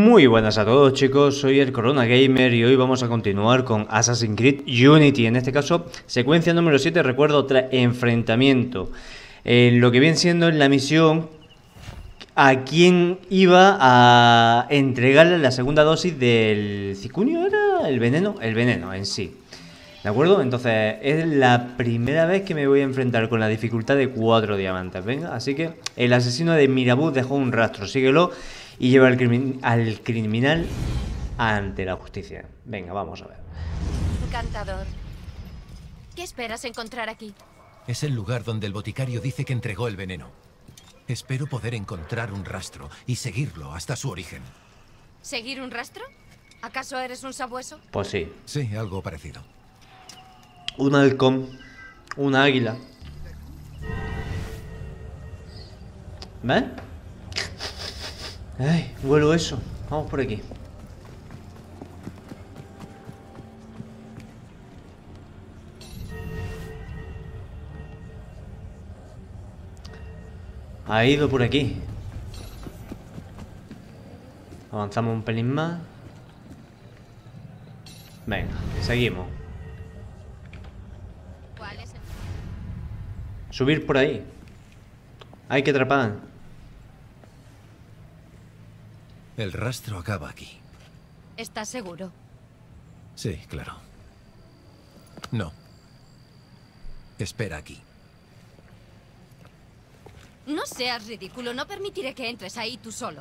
Muy buenas a todos, chicos, soy el Corona Gamer y hoy vamos a continuar con Assassin's Creed Unity. En este caso, secuencia número 7, recuerdo, tras enfrentamiento. Lo que viene siendo en la misión a quien iba a entregarle la segunda dosis del cicunio, ¿era? El veneno en sí. ¿De acuerdo? Entonces, es la primera vez que me voy a enfrentar con la dificultad de 4 diamantes. Venga, así que el asesino de Mirabeau dejó un rastro, síguelo y lleva al criminal ante la justicia. Venga, vamos a ver. Encantador. ¿Qué esperas encontrar aquí? Es el lugar donde el boticario dice que entregó el veneno. Espero poder encontrar un rastro y seguirlo hasta su origen. ¿Seguir un rastro? ¿Acaso eres un sabueso? Pues sí. Sí, algo parecido. Un halcón, una águila. ¿Ves? Ay, vuelo eso. Vamos por aquí. Ha ido por aquí. Avanzamos un pelín más. Venga, seguimos. ¿Cuál es el... Subir por ahí. Hay que atrapar. El rastro acaba aquí. ¿Estás seguro? Sí, claro. No. Espera aquí. No seas ridículo, no permitiré que entres ahí tú solo.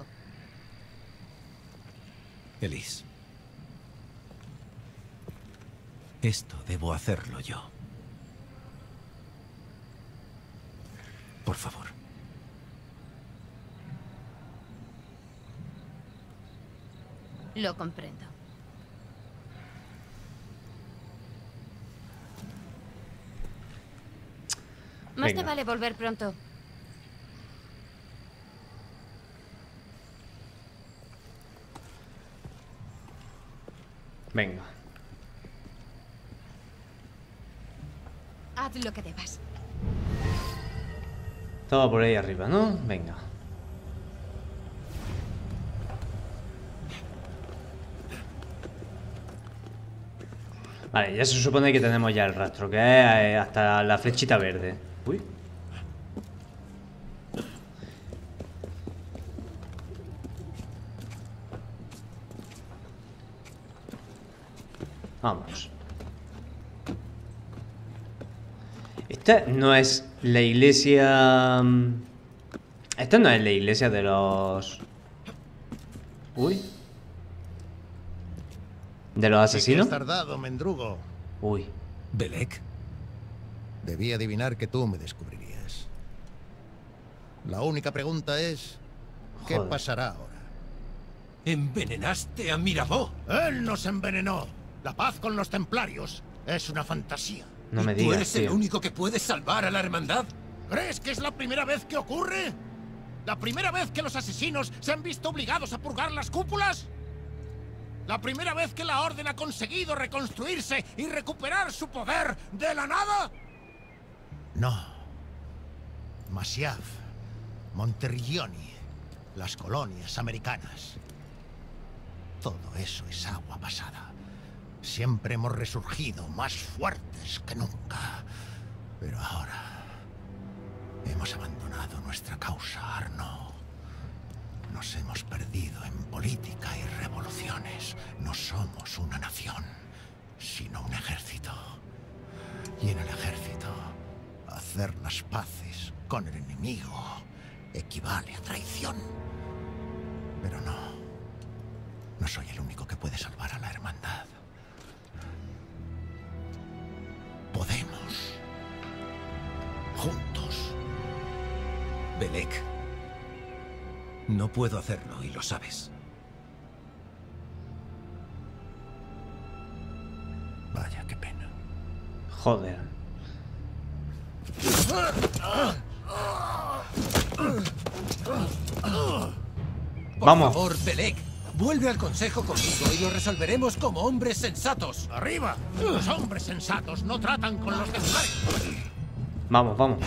Elise. Esto debo hacerlo yo. Por favor. Lo comprendo. Más te Venga. vale volver pronto. Venga. Haz lo que debas. Estaba por ahí arriba, ¿no? Venga. Vale, ya se supone que tenemos ya el rastro, que es hasta la flechita verde. Uy. Vamos. Esta no es la iglesia... Esta no es la iglesia de los... Uy. ¿De los asesinos? Sí que has tardado, mendrugo. Uy. ¿Belek? Debí adivinar que tú me descubrirías. La única pregunta es... ¿qué Joder. pasará ahora? ¿Envenenaste a Mirabeau? ¡Él nos envenenó! La paz con los templarios es una fantasía. No me ¿Tú digas, eres el tío. único que puede salvar a la hermandad? ¿Crees que es la primera vez que ocurre? ¿La primera vez que los asesinos se han visto obligados a purgar las cúpulas? ¿La primera vez que la Orden ha conseguido reconstruirse y recuperar su poder de la nada? No. Masyaf, Monterrigioni, las colonias americanas. Todo eso es agua pasada. Siempre hemos resurgido más fuertes que nunca. Pero ahora hemos abandonado nuestra causa, Arnaud. Nos hemos perdido en política y revoluciones. No somos una nación, sino un ejército. Y en el ejército, hacer las paces con el enemigo equivale a traición. Pero no. No soy el único que puede salvar a la hermandad. Podemos. Juntos. Belek. No puedo hacerlo y lo sabes. Vaya, qué pena. Joder. Vamos. Por favor, Belek. Vuelve al consejo conmigo y lo resolveremos como hombres sensatos. ¡Arriba! Los hombres sensatos no tratan con los templarios. Vamos, vamos.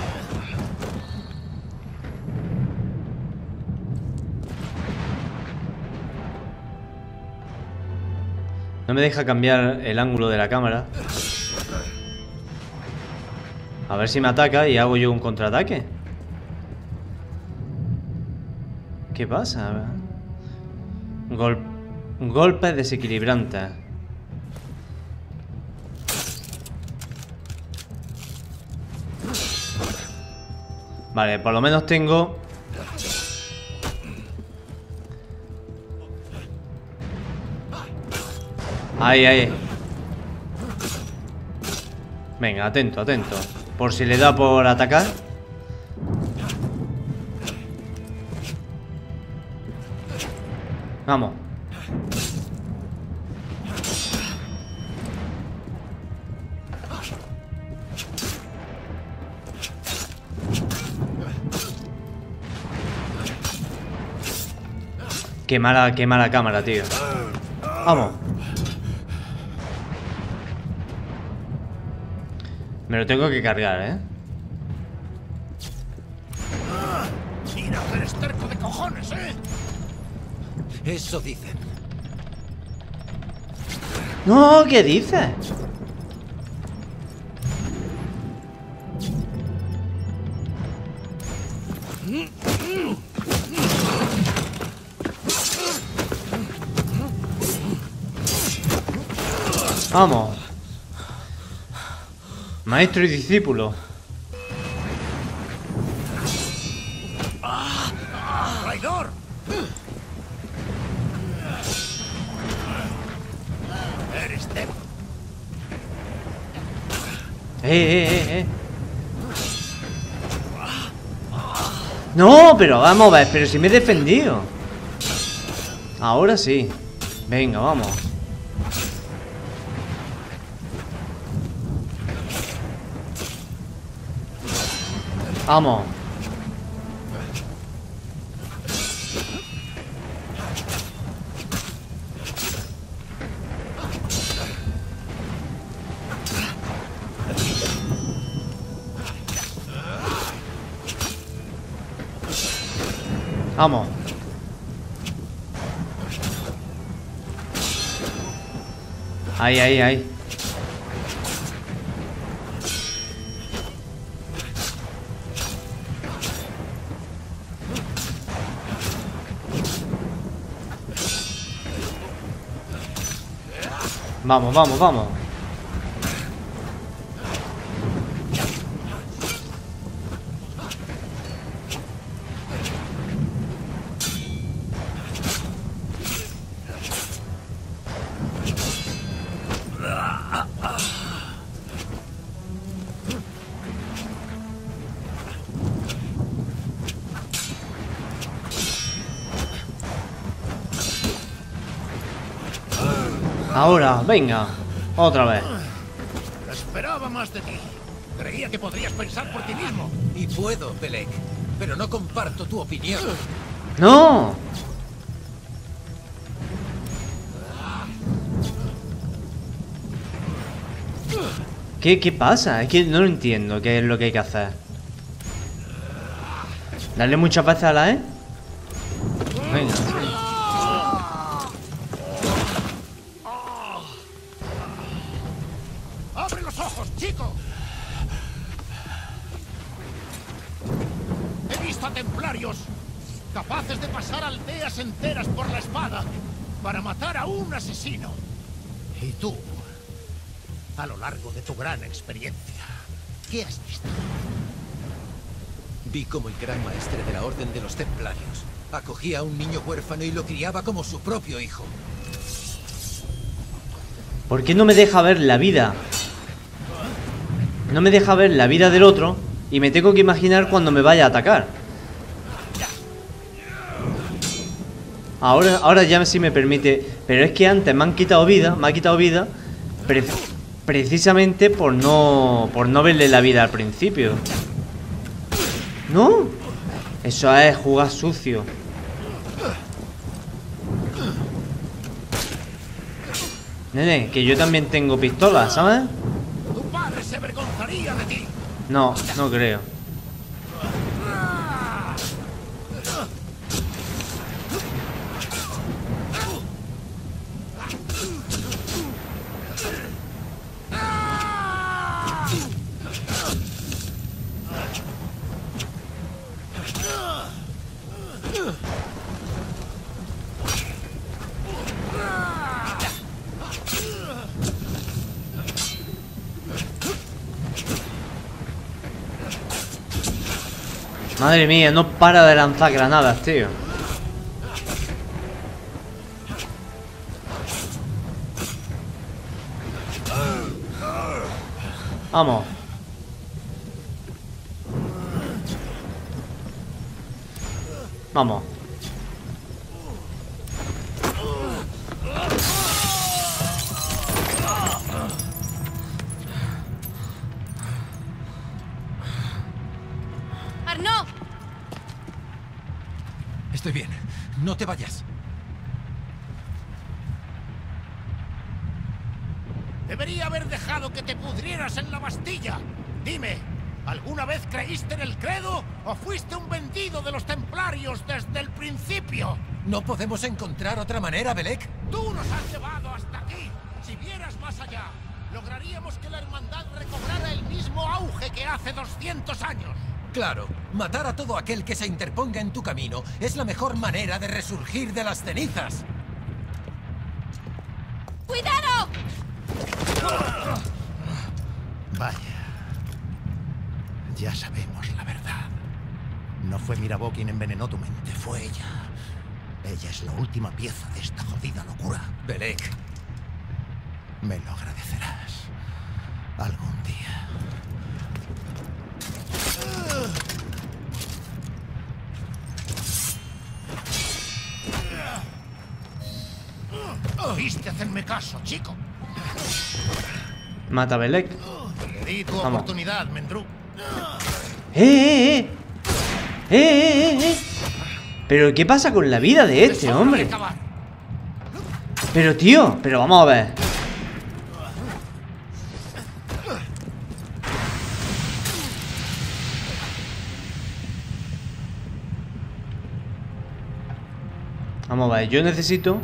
No me deja cambiar el ángulo de la cámara. A ver si me ataca y hago yo un contraataque. ¿Qué pasa? Golpes desequilibrantes. Vale, por lo menos tengo... Ahí, ahí. Venga, atento, atento. Por si le da por atacar. Vamos. Qué mala cámara, tío. Vamos. Me lo tengo que cargar, ¿eh? Mira que eres terco de cojones, ¿eh? Eso dicen. No, ¿qué dices? Vamos. Maestro y discípulo. ¡Traidor! Eres débil. No, pero vamos a ver, pero si me he defendido. Ahora sí. Venga, vamos. Vamos. Vamos. Ahí, ahí, ahí. Vamos, vamos, vamos. Ahora, venga. Otra vez. Esperaba más de ti. Creía que podrías pensar por ti mismo. Y puedo, Belek, pero no comparto tu opinión. ¡No! ¿Qué pasa? Es que no lo entiendo qué es lo que hay que hacer. Darle muchas veces a la E. Venga. ¡Abre los ojos, chico! He visto a templarios capaces de pasar aldeas enteras por la espada para matar a un asesino. Y tú, a lo largo de tu gran experiencia, ¿qué has visto? Vi como el gran maestre de la Orden de los Templarios acogía a un niño huérfano y lo criaba como su propio hijo. ¿Por qué no me deja ver la vida? No me deja ver la vida del otro y me tengo que imaginar cuando me vaya a atacar. Ahora ya sí me permite. Pero es que antes me han quitado vida. Me ha quitado vida precisamente por no verle la vida al principio. ¿No? Eso es jugar sucio. Nene, que yo también tengo pistolas, ¿sabes? Tu padre se avergonzaría de ti. No, no creo. Madre mía, no para de lanzar granadas, tío. Vamos. Vamos. ¡Arnaud! Estoy bien. No te vayas. Debería haber dejado que te pudrieras en la Bastilla. Dime, ¿alguna vez creíste en el credo o fuiste un vendido de los templarios desde el principio? ¿No podemos encontrar otra manera, Belek? Tú nos has llevado hasta aquí. Si vieras más allá, lograríamos que la hermandad recobrara el mismo auge que hace 200 años. Claro, matar a todo aquel que se interponga en tu camino es la mejor manera de resurgir de las cenizas. ¡Cuidado! Vaya. Ya sabemos la verdad. No fue Mirabeau quien envenenó tu mente, fue ella. Ella es la última pieza de esta jodida locura. Belek. Me lo agradecerás. Algún día. ¿Viste hacerme caso, chico? Mata a Belek. Te di tu Vamos. oportunidad, Mendru. ¡Eh! ¿Pero qué pasa con la vida de este Es hora hombre? de acabar. Pero tío, pero vamos a ver. Vamos a ver, yo necesito...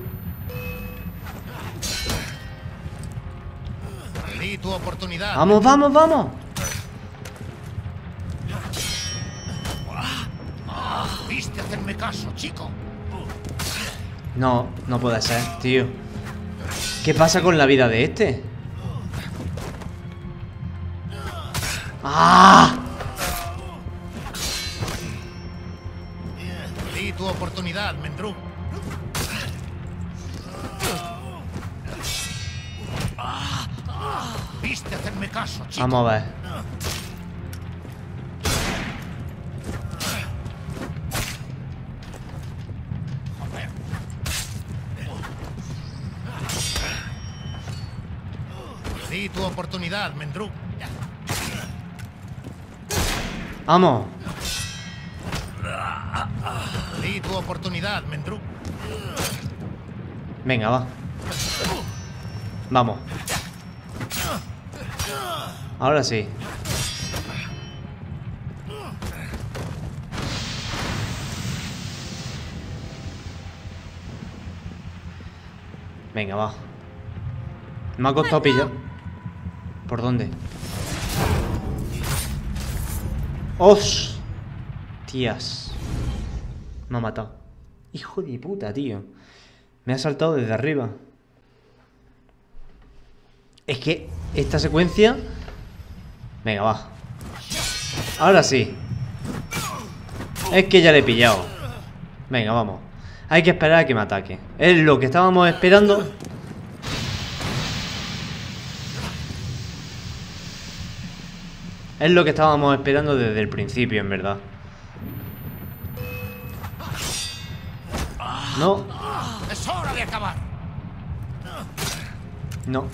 Te di tu oportunidad. ¡Vamos, vamos, vamos! ¿Viste hacerme caso, chico? No, no puede ser, tío. ¿Qué pasa con la vida de este? ¡Ah! Te di tu oportunidad, Mendru. ¿Viste hacerme caso, chico? Vamos a ver. Joder. Te di tu oportunidad, Mendru. Vamos. Te di tu oportunidad, Mendru. Venga, va. Vamos. Ahora sí. Venga, va. Me ha costado pillar. ¿Por dónde? ¡Hostias! Me ha matado. Hijo de puta, tío. Me ha saltado desde arriba. Es que esta secuencia... Venga, va. Ahora sí. Es que ya le he pillado. Venga, vamos. Hay que esperar a que me ataque. Es lo que estábamos esperando. Es lo que estábamos esperando desde el principio, en verdad. No, Es hora de acabar. no.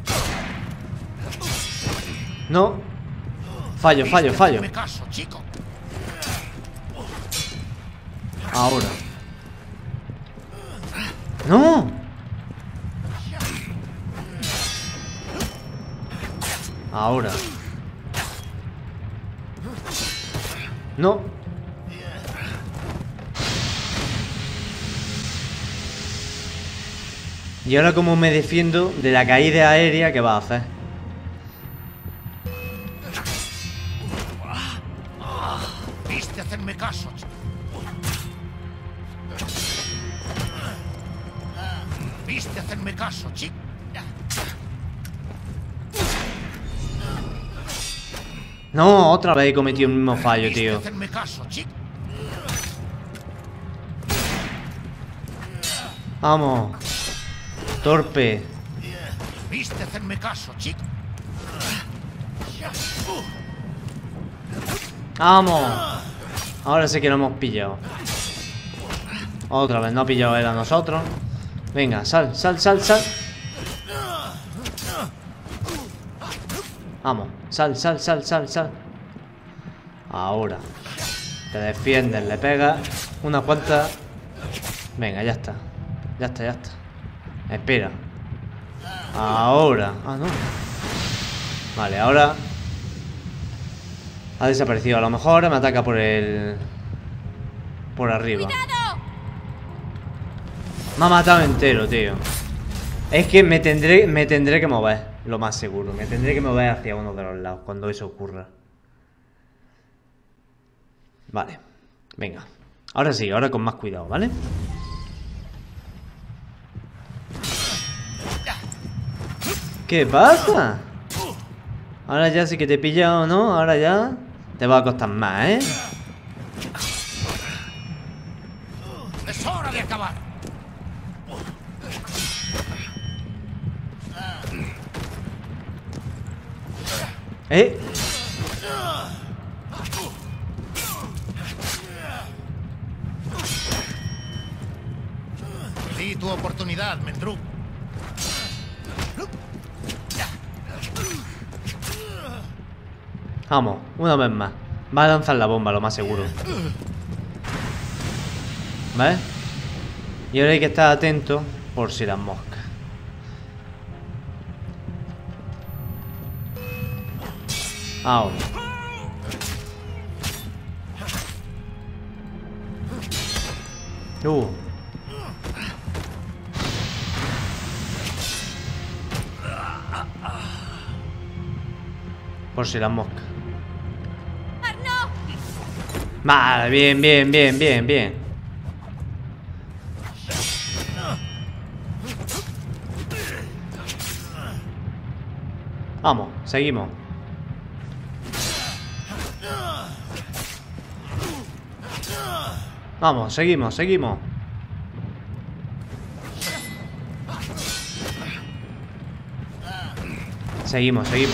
No. Fallo, fallo, fallo. Hazme caso, chico. Ahora. ¡No! Ahora. No. Y ahora cómo me defiendo de la caída aérea que va a hacer. ¿Viste hacerme caso, chico? ¿Viste hacerme caso, chico? No, otra vez he cometido el mismo fallo, tío. Hacerme caso, chico. Vamos. Torpe. Viste hacerme caso, chico. Vamos. Ahora sí que lo hemos pillado. Otra vez, no ha pillado él a nosotros. Venga, sal, sal, sal, sal. Vamos, sal, sal, sal, sal, sal. Ahora. Te defiendes, le pegas unas cuantas. Venga, ya está. Ya está, ya está. Espera. Ahora. Ah, no. Vale, ahora ha desaparecido. A lo mejor ahora me ataca por el... por arriba. Me ha matado entero, tío. Es que me tendré que mover. Lo más seguro. Me tendré que mover hacia uno de los lados cuando eso ocurra. Vale. Venga. Ahora sí, ahora con más cuidado, ¿vale? ¿Qué pasa? Ahora ya sí que te he pillado, ¿no? Ahora ya te va a costar más, ¿eh? Es hora de acabar. ¿Eh? Di tu oportunidad, Mendru. Vamos, una vez más. Va a lanzar la bomba, lo más seguro. ¿Ves? Y ahora hay que estar atento por si las moscas. Ahora. Por si las moscas. Vale, bien, bien, bien, bien, bien. Vamos, seguimos. Vamos, seguimos, seguimos. Seguimos, seguimos.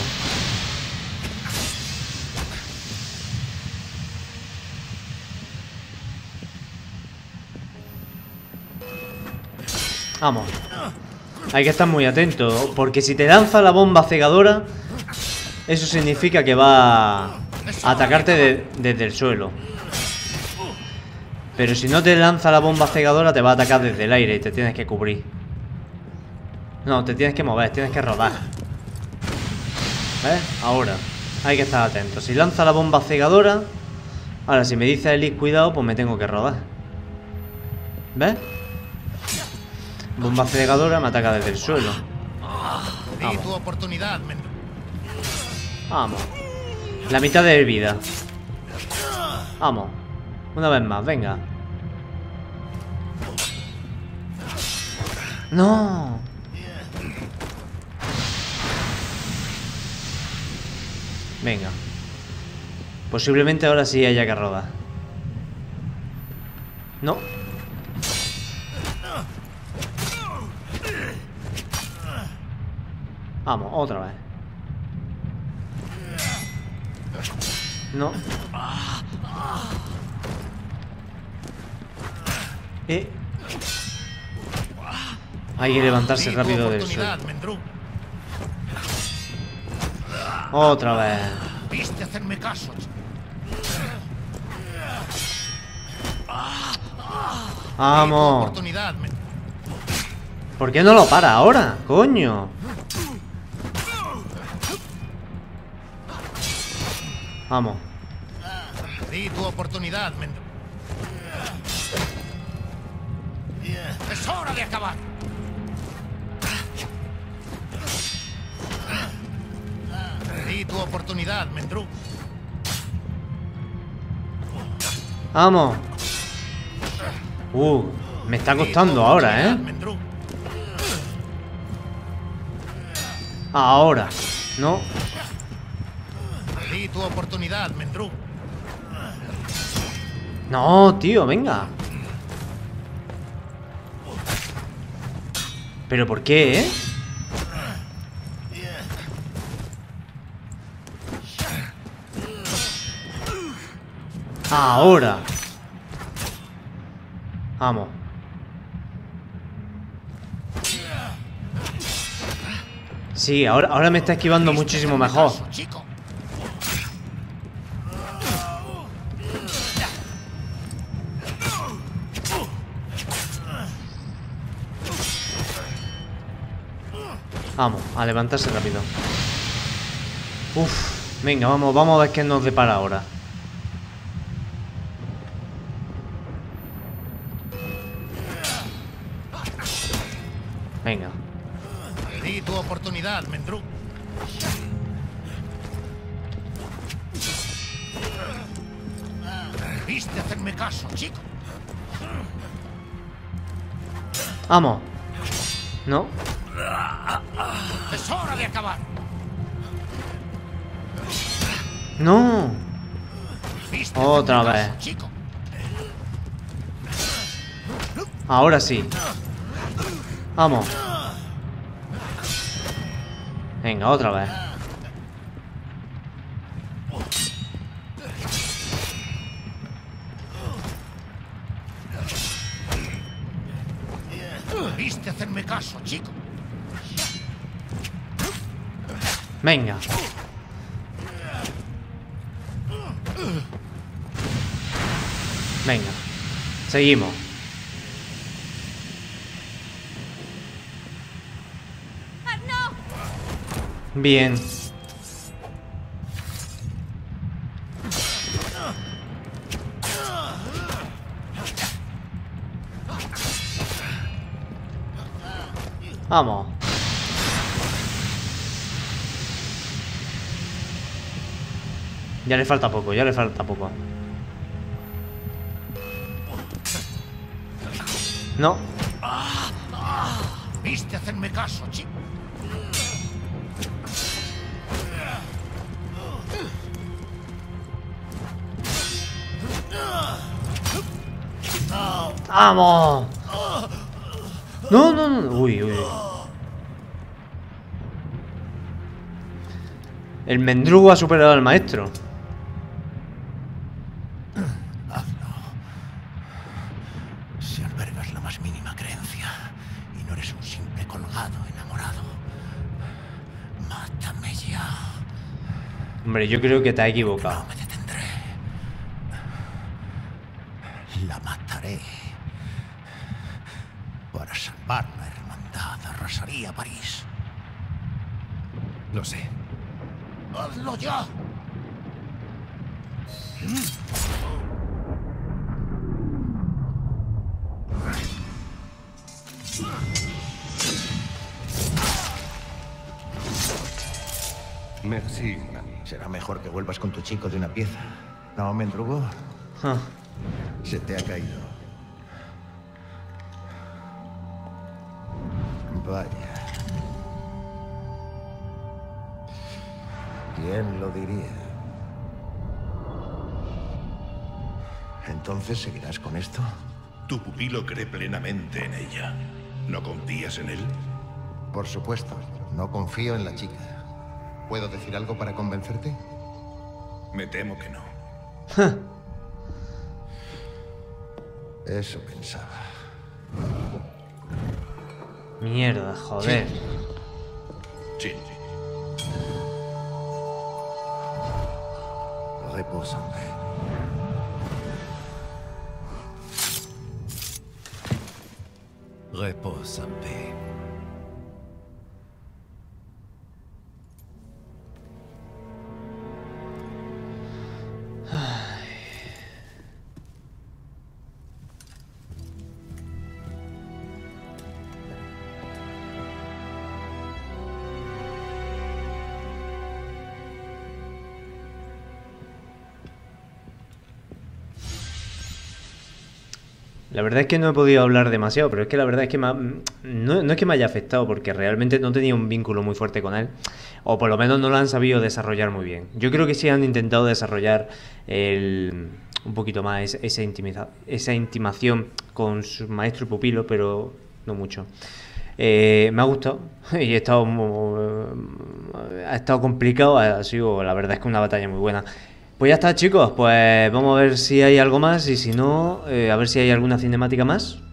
Vamos. Hay que estar muy atento, porque si te lanza la bomba cegadora, eso significa que va a atacarte desde el suelo. Pero si no te lanza la bomba cegadora, te va a atacar desde el aire y te tienes que cubrir. No, te tienes que mover, tienes que rodar. ¿Ves? Ahora, hay que estar atento. Si lanza la bomba cegadora, ahora si me dice Elise cuidado, pues me tengo que rodar. ¿Ves? Bomba cegadora me ataca desde el suelo. Di tu oportunidad, Mendru. Vamos. La mitad de vida. Vamos. Una vez más, venga. ¡No! Venga. Posiblemente ahora sí haya que rodar. No. Vamos, otra vez. No. Hay que levantarse rápido del suelo. Otra vez. Viste hacerme caso. Vamos. ¿Por qué no lo para ahora? Coño. Vamos. Di tu oportunidad, Mendru. Es hora de acabar. Di tu oportunidad, Mendru. Vamos. Me está costando ahora, ¿eh? Ahora. No. di tu oportunidad, Mendrú. No, tío, venga. ¿Pero por qué, eh? Ahora. Vamos. Sí, ahora me está esquivando muchísimo mejor. Chico. Vamos, a levantarse rápido. Uf, venga, vamos a ver qué nos depara ahora. Venga. Te di tu oportunidad, Mendrú. Debiste hacerme caso, chico. Vamos. ¿No? Es hora de acabar. No. Debiste Otra hacerme vez. caso, chico. Ahora sí. Vamos. Venga, otra vez. Debiste hacerme caso, chico. Venga. Venga. Seguimos. Bien. Vamos. Ya le falta poco, ya le falta poco. No. Debiste hacerme caso, chico. ¡Vamos! No, no, no. Uy, uy. El mendrugo ha superado al maestro. Si albergas la más mínima creencia y no eres un simple colgado enamorado, mátame ya. Hombre, yo creo que te has equivocado. No me detendré. La mataré. Para salvar la hermandad, arrasaría París. Lo sé. ¡Hazlo ya! Merci. Será mejor que vuelvas con tu chico de una pieza. ¿No, Mendrugo? Ah, Se te ha caído. Vaya. ¿Quién lo diría? ¿Entonces seguirás con esto? Tu pupilo cree plenamente en ella. ¿No confías en él? Por supuesto. No confío en la chica. ¿Puedo decir algo para convencerte? Me temo que no. Eso pensaba. mierda, joder. Shinji. Reposa en paz. Reposa en paix. La verdad es que no he podido hablar demasiado, pero es que la verdad es que no es que me haya afectado, porque realmente no tenía un vínculo muy fuerte con él. o por lo menos no lo han sabido desarrollar muy bien. Yo creo que sí han intentado desarrollar un poquito más esa intimación con su maestro y pupilo, pero no mucho. Me ha gustado y ha estado complicado, ha sido, la verdad es que una batalla muy buena. Pues ya está, chicos, pues vamos a ver si hay algo más y si no, a ver si hay alguna cinemática más.